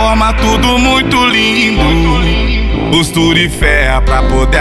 forma tudo muito lindo. Postura e fé pra poder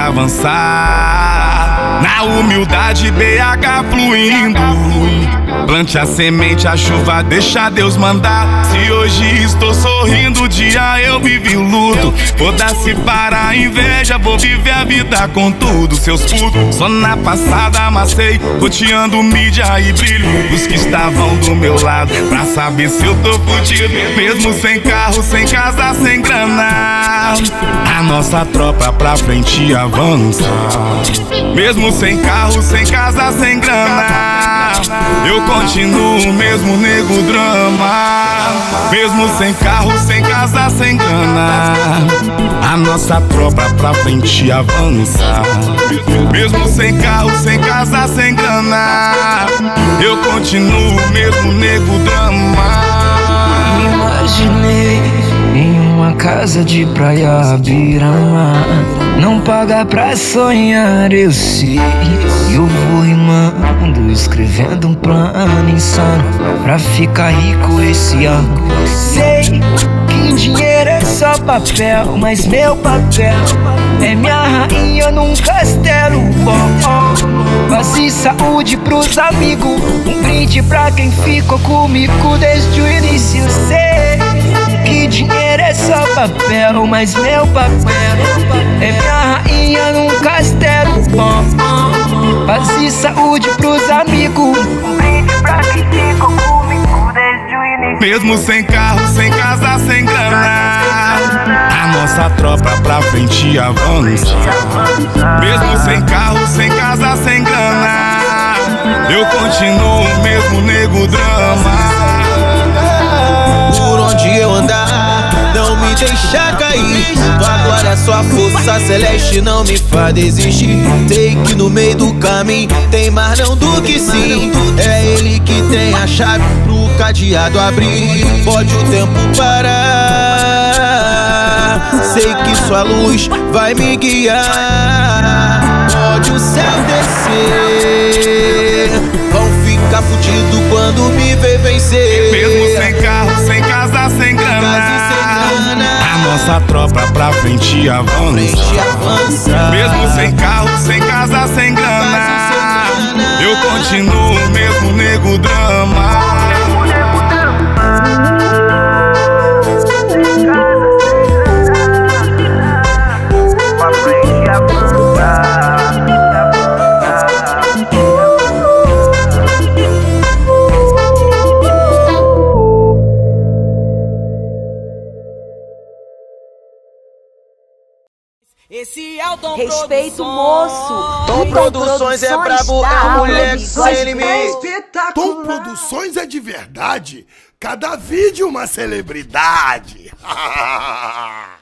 avançar. Na humildade BH fluindo. Plante a semente, a chuva deixa Deus mandar. Se hoje estou sorrindo, dia eu vivi o luto. Foda-se para a inveja, vou viver a vida com tudo. Seus putos, só na passada amassei, roteando mídia e brilho. Os que estavam do meu lado, pra saber se eu tô fudido. Mesmo sem carro, sem casa, sem grana, a nossa tropa pra frente avança. Mesmo sem carro, sem casa, sem grana, eu continuo mesmo nego drama. Mesmo sem carro, sem casa, sem grana, a nossa tropa pra frente avança. Mesmo sem carro, sem casa, sem grana, eu continuo mesmo nego drama. Me imaginei em uma casa de praia beira-mar. Não paga pra sonhar, eu sei. Eu vou rimando, escrevendo um plano insano pra ficar rico esse ano. Sei que dinheiro é só papel, mas meu papel é minha rainha num castelo. Paz e saúde pros amigos, um brinde pra quem ficou comigo desde o início. Sei que dinheiro é só papel, mas meu papel é minha rainha num castelo. Paz e saúde pros amigos, um brinde pra quem ficou comigo desde o início. Mesmo sem carro, sem casa, sem grana, a nossa tropa pra frente avança. Mesmo sem carro, sem casa, sem grana, eu continuo mesmo nego drama. Por onde eu andar, não me deixa cair. Agora sua força celeste não me faz desistir. Sei que no meio do caminho tem mais não do que sim. É ele que tem a chave pro cadeado abrir. Pode o tempo parar, sei que sua luz vai me guiar. Pode o céu descer, vão ficar fudido quando me ver vencer. Mesmo sem carro, sem casa, sem grana, a nossa tropa pra frente avança. Mesmo sem carro, sem casa, sem grana, eu continuo mesmo nego drama. Esse é o Tom Respeito, Produções. moço. Tom Produções é brabo, é um moleque sem limite. Tom Produções é de verdade. Cada vídeo uma celebridade.